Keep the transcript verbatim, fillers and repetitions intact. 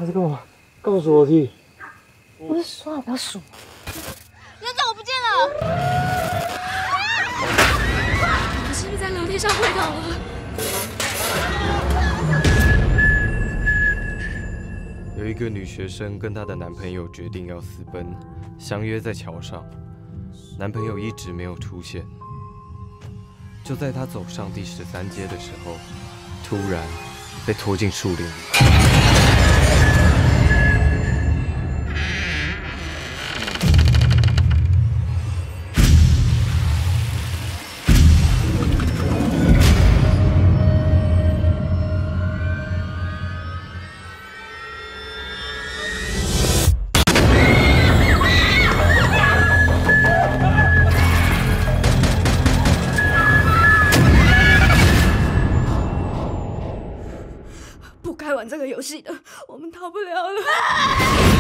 在干嘛？告诉我弟。 不是说好不要数吗？ 人怎么不见了？ 我是不是在楼梯上昏倒了？ 有一个女学生跟她的男朋友决定要私奔，相约在桥上。男朋友一直没有出现。就在她走上第十三阶的时候，突然被拖进树林里。 不该玩这个游戏的，我们逃不了了。